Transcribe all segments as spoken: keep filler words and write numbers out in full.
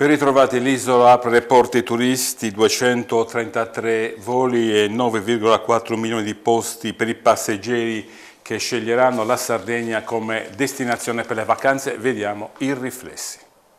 Ben ritrovati, l'isola apre le porte ai turisti, duecentotrentatré voli e nove virgola quattro milioni di posti per i passeggeri che sceglieranno la Sardegna come destinazione per le vacanze. Vediamo i riflessi.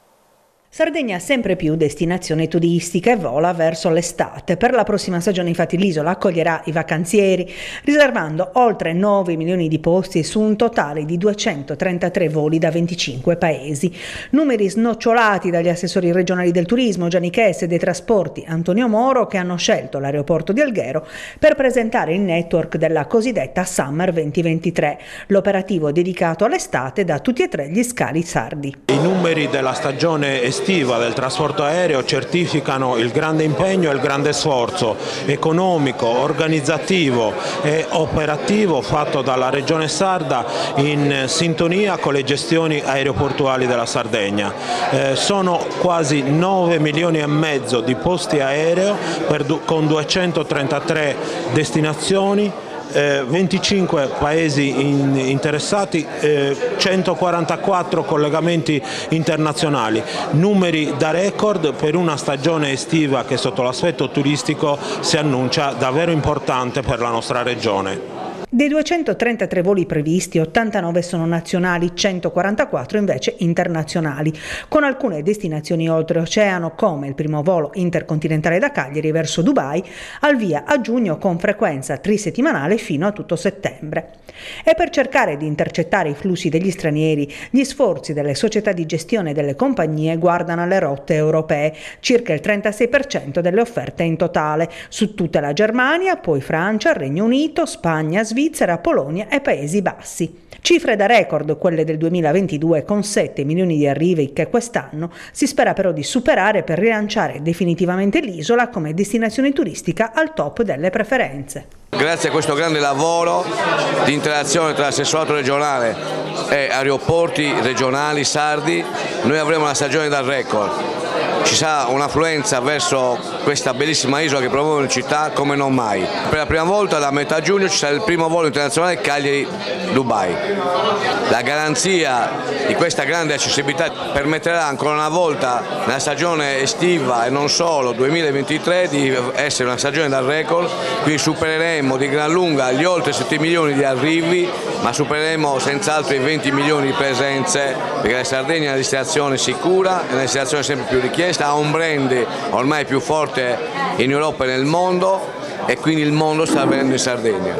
Sardegna sempre più destinazione turistica e vola verso l'estate. Per la prossima stagione infatti l'isola accoglierà i vacanzieri, riservando oltre nove milioni di posti su un totale di duecentotrentatré voli da venticinque paesi. Numeri snocciolati dagli assessori regionali del turismo Gianni Chess e dei trasporti Antonio Moro, che hanno scelto l'aeroporto di Alghero per presentare il network della cosiddetta Summer duemilaventitré, l'operativo dedicato all'estate da tutti e tre gli scali sardi. I numeri della stagione estiva del trasporto aereo certificano il grande impegno e il grande sforzo economico, organizzativo e operativo fatto dalla Regione Sarda in sintonia con le gestioni aeroportuali della Sardegna. Eh, sono quasi nove milioni e mezzo di posti aereo per, con duecentotrentatré destinazioni, Eh, venticinque paesi in, interessati, eh, centoquarantaquattro collegamenti internazionali, numeri da record per una stagione estiva che sotto l'aspetto turistico si annuncia davvero importante per la nostra regione. Dei duecentotrentatré voli previsti, ottantanove sono nazionali, centoquarantaquattro invece internazionali, con alcune destinazioni oltreoceano come il primo volo intercontinentale da Cagliari verso Dubai, al via a giugno con frequenza trisettimanale fino a tutto settembre. E per cercare di intercettare i flussi degli stranieri, gli sforzi delle società di gestione delle compagnie guardano alle rotte europee, circa il trentasei per cento delle offerte in totale, su tutta la Germania, poi Francia, Regno Unito, Spagna, Svizzera, Polonia e Paesi Bassi. Cifre da record quelle del duemilaventidue, con sette milioni di arrivi che quest'anno si spera però di superare per rilanciare definitivamente l'isola come destinazione turistica al top delle preferenze. Grazie a questo grande lavoro di interazione tra assessorato regionale e aeroporti regionali sardi, noi avremo una stagione da record. Ci sarà un'affluenza verso questa bellissima isola che promuove in città come non mai. Per la prima volta da metà giugno ci sarà il primo volo internazionale Cagliari-Dubai. La garanzia di questa grande accessibilità permetterà ancora una volta nella stagione estiva e non solo duemilaventitré di essere una stagione da record, quindi supereremo di gran lunga gli oltre sette milioni di arrivi, ma supereremo senz'altro i venti milioni di presenze, perché la Sardegna è una destinazione sicura, è una destinazione sempre più richiesta, ha un brand ormai più forte in Europa e nel mondo e quindi il mondo sta venendo in Sardegna.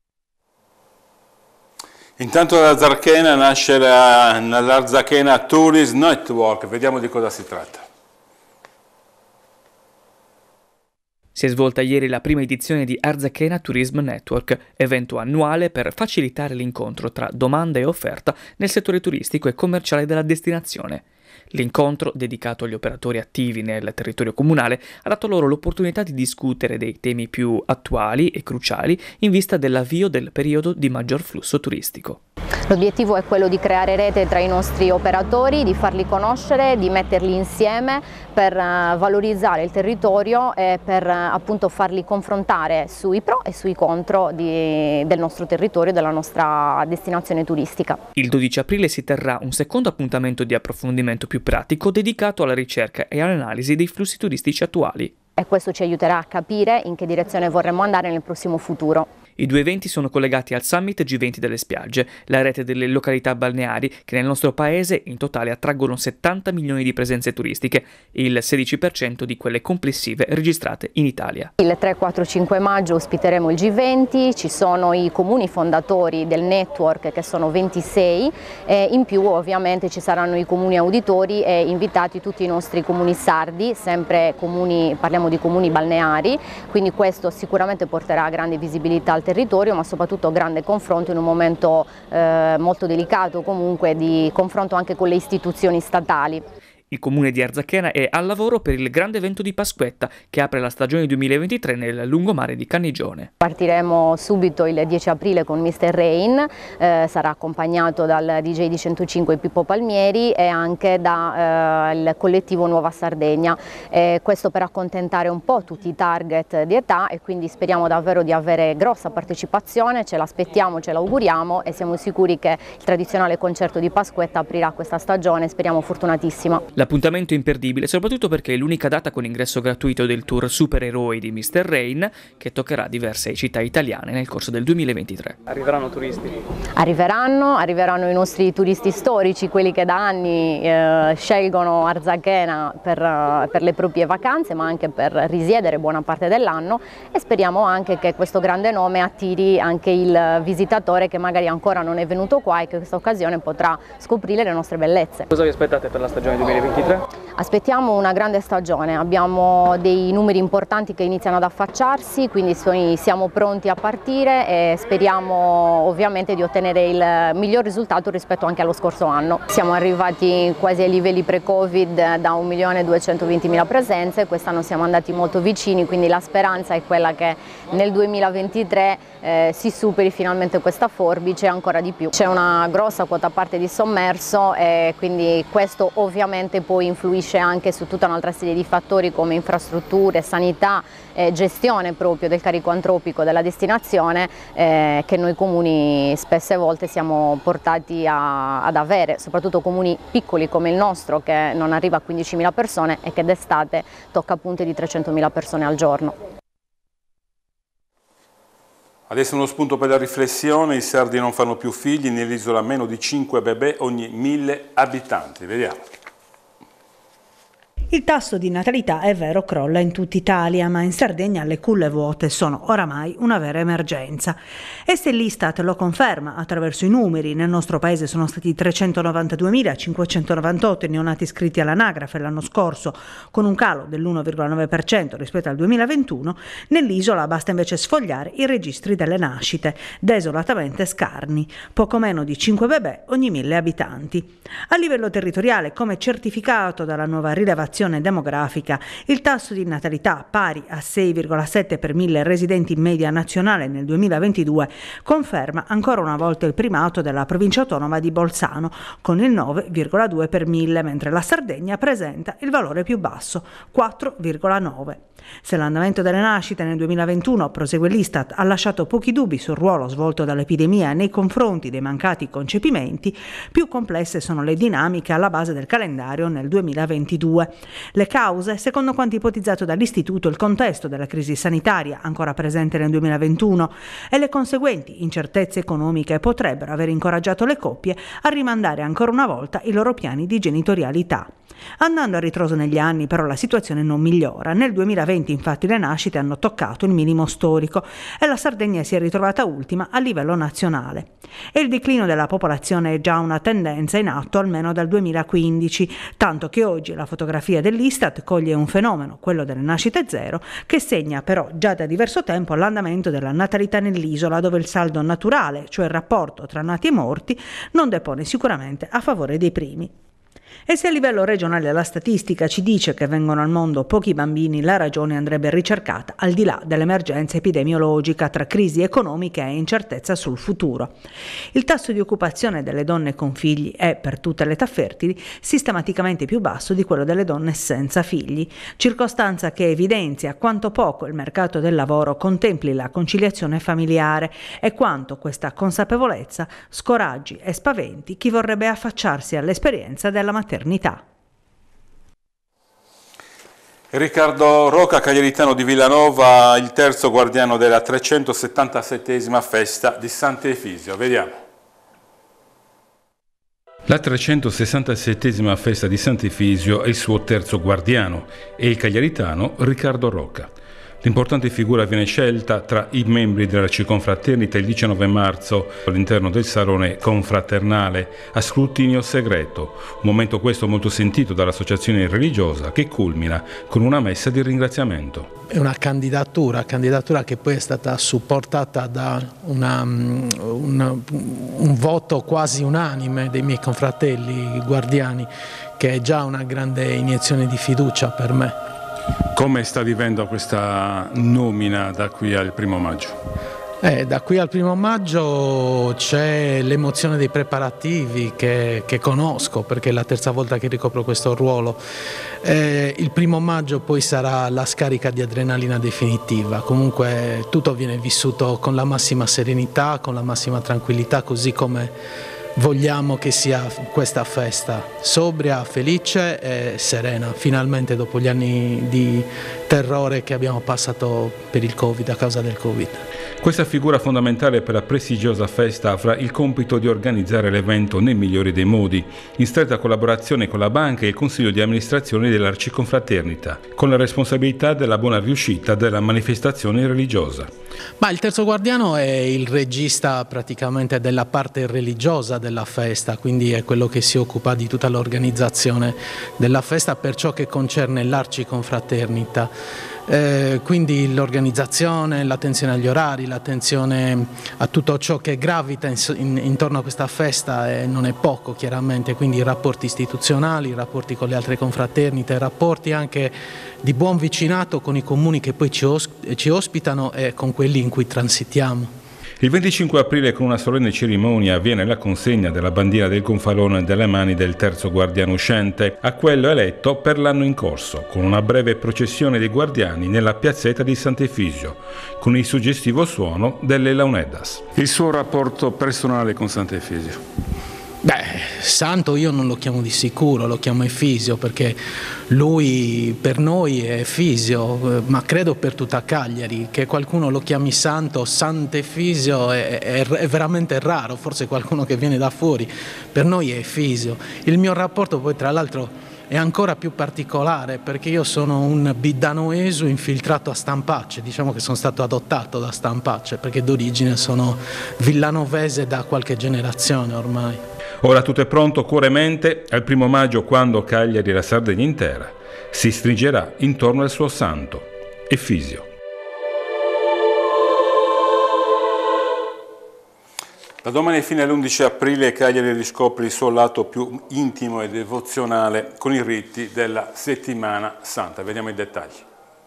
Intanto l'Arzachena nasce la, l'Arzachena Tourist Network, vediamo di cosa si tratta. Si è svolta ieri la prima edizione di Arzachena Tourism Network, evento annuale per facilitare l'incontro tra domanda e offerta nel settore turistico e commerciale della destinazione. L'incontro, dedicato agli operatori attivi nel territorio comunale, ha dato loro l'opportunità di discutere dei temi più attuali e cruciali in vista dell'avvio del periodo di maggior flusso turistico. L'obiettivo è quello di creare rete tra i nostri operatori, di farli conoscere, di metterli insieme per valorizzare il territorio e per appunto farli confrontare sui pro e sui contro di, del nostro territorio, della nostra destinazione turistica. Il dodici aprile si terrà un secondo appuntamento di approfondimento più pratico dedicato alla ricerca e all'analisi dei flussi turistici attuali. E questo ci aiuterà a capire in che direzione vorremmo andare nel prossimo futuro. I due eventi sono collegati al Summit G venti delle spiagge, la rete delle località balneari che nel nostro paese in totale attraggono settanta milioni di presenze turistiche, il sedici per cento di quelle complessive registrate in Italia. Il tre, quattro, cinque maggio ospiteremo il G venti, ci sono i comuni fondatori del network che sono ventisei e in più ovviamente ci saranno i comuni auditori e invitati tutti i nostri comuni sardi, sempre comuni, parliamo di comuni balneari, quindi questo sicuramente porterà grande visibilità al territorio, ma soprattutto grande confronto in un momento eh, molto delicato comunque di confronto anche con le istituzioni statali. Il comune di Arzachena è al lavoro per il grande evento di Pasquetta che apre la stagione duemilaventitré nel lungomare di Cannigione. Partiremo subito il dieci aprile con mister Rain, eh, sarà accompagnato dal D J di centocinque Pippo Palmieri e anche dal eh, collettivo Nuova Sardegna. Eh, questo per accontentare un po' tutti i target di età e quindi speriamo davvero di avere grossa partecipazione, ce l'aspettiamo, ce l'auguriamo e siamo sicuri che il tradizionale concerto di Pasquetta aprirà questa stagione, speriamo fortunatissima. La L'appuntamento è imperdibile soprattutto perché è l'unica data con ingresso gratuito del tour Supereroi di mister Rain, che toccherà diverse città italiane nel corso del duemilaventitré. Arriveranno turisti? Arriveranno, arriveranno i nostri turisti storici, quelli che da anni eh, scelgono Arzachena per, uh, per le proprie vacanze, ma anche per risiedere buona parte dell'anno, e speriamo anche che questo grande nome attiri anche il visitatore che magari ancora non è venuto qua e che in questa occasione potrà scoprire le nostre bellezze. Cosa vi aspettate per la stagione duemilaventitré? Aspettiamo una grande stagione, abbiamo dei numeri importanti che iniziano ad affacciarsi, quindi siamo pronti a partire e speriamo ovviamente di ottenere il miglior risultato rispetto anche allo scorso anno. Siamo arrivati quasi ai livelli pre-Covid da un milione duecentoventimila presenze, quest'anno siamo andati molto vicini, quindi la speranza è quella che nel duemilaventitré eh, si superi finalmente questa forbice ancora di più. C'è una grossa quota parte di sommerso e quindi questo ovviamente poi influisce anche su tutta un'altra serie di fattori come infrastrutture, sanità, eh, gestione proprio del carico antropico della destinazione eh, che noi comuni spesse volte siamo portati a, ad avere, soprattutto comuni piccoli come il nostro che non arriva a quindicimila persone e che d'estate tocca punte di trecentomila persone al giorno. Adesso uno spunto per la riflessione: i sardi non fanno più figli, nell'isola meno di cinque bebè ogni mille abitanti. Vediamo. Il tasso di natalità, è vero, crolla in tutta Italia, ma in Sardegna le culle vuote sono oramai una vera emergenza. E se l'Istat lo conferma attraverso i numeri, nel nostro paese sono stati trecentonovantaduemilacinquecentonovantotto i neonati iscritti all'anagrafe l'anno scorso, con un calo dell'uno virgola nove per cento rispetto al duemilaventuno, nell'isola basta invece sfogliare i registri delle nascite, desolatamente scarni, poco meno di cinque bebè ogni mille abitanti. A livello territoriale, come certificato dalla nuova rilevazione demografica, il tasso di natalità, pari a sei virgola sette per mille residenti in media nazionale nel duemilaventidue, conferma ancora una volta il primato della provincia autonoma di Bolzano, con il nove virgola due per mille, mentre la Sardegna presenta il valore più basso, quattro virgola nove. Se l'andamento delle nascite nel duemilaventuno, prosegue l'Istat, ha lasciato pochi dubbi sul ruolo svolto dall'epidemia nei confronti dei mancati concepimenti, più complesse sono le dinamiche alla base del calendario nel duemilaventidue. Le cause, secondo quanto ipotizzato dall'Istituto, il contesto della crisi sanitaria ancora presente nel duemilaventuno e le conseguenti incertezze economiche potrebbero aver incoraggiato le coppie a rimandare ancora una volta i loro piani di genitorialità. Andando a ritroso negli anni, però, la situazione non migliora. Nel duemilaventi, infatti, le nascite hanno toccato il minimo storico e la Sardegna si è ritrovata ultima a livello nazionale. E il declino della popolazione è già una tendenza in atto almeno dal duemilaquindici, tanto che oggi la fotografia dell'Istat coglie un fenomeno, quello delle nascite zero, che segna però già da diverso tempo l'andamento della natalità nell'isola, dove il saldo naturale, cioè il rapporto tra nati e morti, non depone sicuramente a favore dei primi. E se a livello regionale la statistica ci dice che vengono al mondo pochi bambini, la ragione andrebbe ricercata al di là dell'emergenza epidemiologica tra crisi economiche e incertezza sul futuro. Il tasso di occupazione delle donne con figli è, per tutte le età fertili, sistematicamente più basso di quello delle donne senza figli, circostanza che evidenzia quanto poco il mercato del lavoro contempli la conciliazione familiare e quanto questa consapevolezza scoraggi e spaventi chi vorrebbe affacciarsi all'esperienza della maternità. Riccardo Rocca, cagliaritano di Villanova, il terzo guardiano della trecentosettantasettesima festa di Sant'Efisio. Vediamo. La trecentosessantasettesima festa di Sant'Efisio è il suo terzo guardiano e il cagliaritano Riccardo Rocca. L'importante figura viene scelta tra i membri della circonfraternita il diciannove marzo all'interno del salone confraternale a scrutinio segreto, un momento questo molto sentito dall'associazione religiosa che culmina con una messa di ringraziamento. È una candidatura, candidatura che poi è stata supportata da una, una, un voto quasi unanime dei miei confratelli guardiani, che è già una grande iniezione di fiducia per me. Come sta vivendo questa nomina da qui al primo maggio? Eh, da qui al primo maggio c'è l'emozione dei preparativi che, che conosco, perché è la terza volta che ricopro questo ruolo. Eh, il primo maggio poi sarà la scarica di adrenalina definitiva. Comunque tutto viene vissuto con la massima serenità, con la massima tranquillità, così come vogliamo che sia questa festa sobria, felice e serena, finalmente dopo gli anni di terrore che abbiamo passato per il Covid, a causa del Covid. Questa figura fondamentale per la prestigiosa festa avrà il compito di organizzare l'evento nel migliore dei modi, in stretta collaborazione con la banca e il consiglio di amministrazione dell'Arciconfraternita, con la responsabilità della buona riuscita della manifestazione religiosa. Ma il terzo guardiano è il regista praticamente della parte religiosa della festa, quindi è quello che si occupa di tutta l'organizzazione della festa per ciò che concerne l'Arciconfraternita. Eh, quindi l'organizzazione, l'attenzione agli orari, l'attenzione a tutto ciò che gravita in, in, intorno a questa festa e non è poco chiaramente, quindi i rapporti istituzionali, i rapporti con le altre confraternite, i rapporti anche di buon vicinato con i comuni che poi ci, os ci ospitano e con quelli in cui transitiamo. Il venticinque aprile con una solenne cerimonia avviene la consegna della bandiera del gonfalone dalle mani del terzo guardiano uscente a quello eletto per l'anno in corso, con una breve processione dei guardiani nella piazzetta di Sant'Efisio, con il suggestivo suono delle launedas. Il suo rapporto personale con Sant'Efisio? Beh, santo io non lo chiamo di sicuro, lo chiamo Efisio perché lui per noi è Efisio, ma credo per tutta Cagliari, che qualcuno lo chiami santo, Sant'Efisio è, è, è veramente raro, forse qualcuno che viene da fuori, per noi è Efisio. Il mio rapporto poi tra l'altro è ancora più particolare perché io sono un bidanoesu infiltrato a Stampacce, diciamo che sono stato adottato da Stampacce perché d'origine sono villanovese da qualche generazione ormai. Ora tutto è pronto, cuore e mente, al primo maggio quando Cagliari e la Sardegna intera si stringerà intorno al suo santo, Efisio. Da domani fino all'undici aprile Cagliari riscopre il suo lato più intimo e devozionale con i riti della Settimana Santa. Vediamo i dettagli.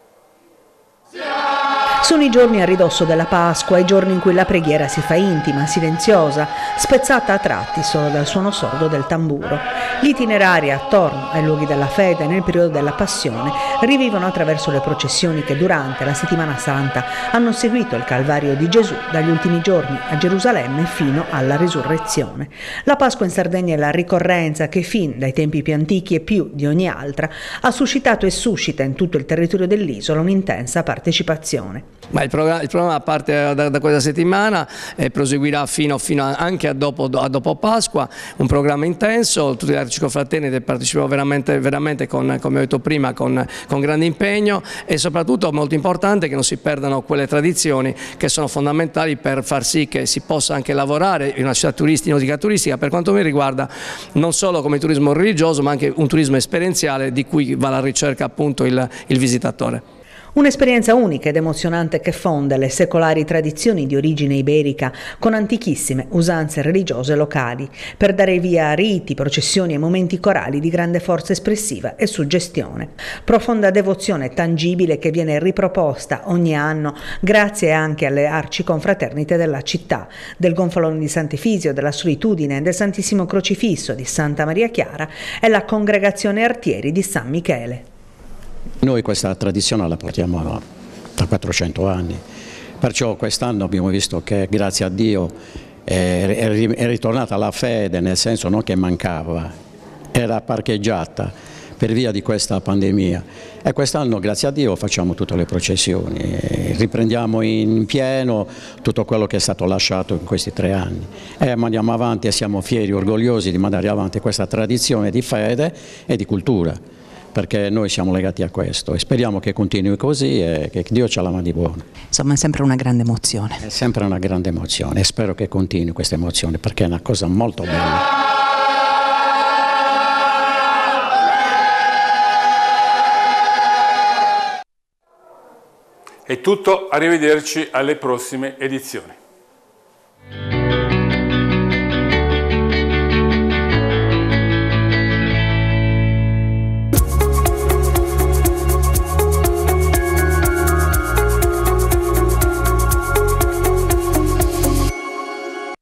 Sono i giorni a ridosso della Pasqua, i giorni in cui la preghiera si fa intima, silenziosa, spezzata a tratti solo dal suono sordo del tamburo. Gli itinerari attorno ai luoghi della fede nel periodo della Passione rivivono attraverso le processioni che durante la Settimana Santa hanno seguito il Calvario di Gesù dagli ultimi giorni a Gerusalemme fino alla Risurrezione. La Pasqua in Sardegna è la ricorrenza che fin dai tempi più antichi e più di ogni altra ha suscitato e suscita in tutto il territorio dell'isola un'intensa partecipazione. Ma il programma, il programma parte da, da questa settimana e proseguirà fino, fino a, anche a dopo, a dopo Pasqua, un programma intenso, tutti gli arciconfraterniti partecipano veramente, veramente con, come ho detto prima, con, con grande impegno e soprattutto molto importante che non si perdano quelle tradizioni che sono fondamentali per far sì che si possa anche lavorare in una città turistica, nautica turistica, per quanto mi riguarda non solo come turismo religioso ma anche un turismo esperienziale di cui va alla ricerca appunto il, il visitatore. Un'esperienza unica ed emozionante che fonde le secolari tradizioni di origine iberica con antichissime usanze religiose locali, per dare via a riti, processioni e momenti corali di grande forza espressiva e suggestione. Profonda devozione tangibile che viene riproposta ogni anno grazie anche alle arciconfraternite della città, del Gonfalone di Sant'Efisio, della Solitudine, del Santissimo Crocifisso di Santa Maria Chiara e la Congregazione Artieri di San Michele. Noi questa tradizione la portiamo da quattrocento anni, perciò quest'anno abbiamo visto che grazie a Dio è, è ritornata la fede, nel senso non che mancava, era parcheggiata per via di questa pandemia e quest'anno grazie a Dio facciamo tutte le processioni, riprendiamo in pieno tutto quello che è stato lasciato in questi tre anni e andiamo avanti e siamo fieri, orgogliosi di mandare avanti questa tradizione di fede e di cultura, perché noi siamo legati a questo e speriamo che continui così e che Dio ce la mani buona. Insomma è sempre una grande emozione. È sempre una grande emozione e spero che continui questa emozione perché è una cosa molto bella. È tutto, arrivederci alle prossime edizioni.